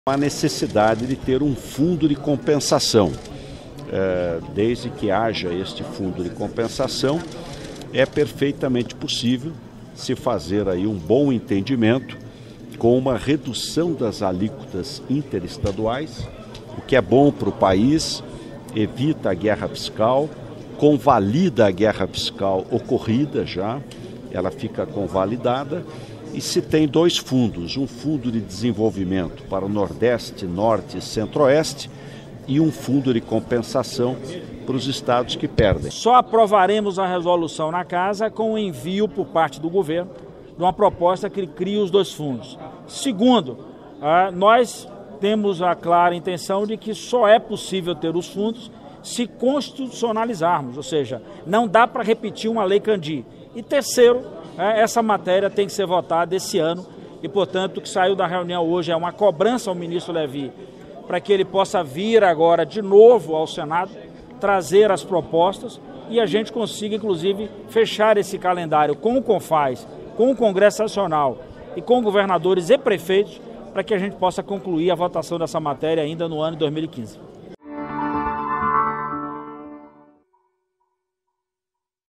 A necessidade de ter um fundo de compensação. Desde que haja este fundo de compensação, é perfeitamente possível se fazer aí um bom entendimento com uma redução das alíquotas interestaduais, o que é bom para o país, evita a guerra fiscal, convalida a guerra fiscal ocorrida já, ela fica convalidada. E se tem dois fundos, um fundo de desenvolvimento para o Nordeste, Norte e Centro-Oeste e um fundo de compensação para os estados que perdem. Só aprovaremos a resolução na casa com o envio por parte do governo de uma proposta que crie os dois fundos. Segundo, nós temos a clara intenção de que só é possível ter os fundos se constitucionalizarmos, ou seja, não dá para repetir uma lei Candir. E terceiro, essa matéria tem que ser votada esse ano e, portanto, o que saiu da reunião hoje é uma cobrança ao ministro Levi para que ele possa vir agora de novo ao Senado, trazer as propostas e a gente consiga, inclusive, fechar esse calendário com o CONFAZ, com o Congresso Nacional e com governadores e prefeitos para que a gente possa concluir a votação dessa matéria ainda no ano de 2015.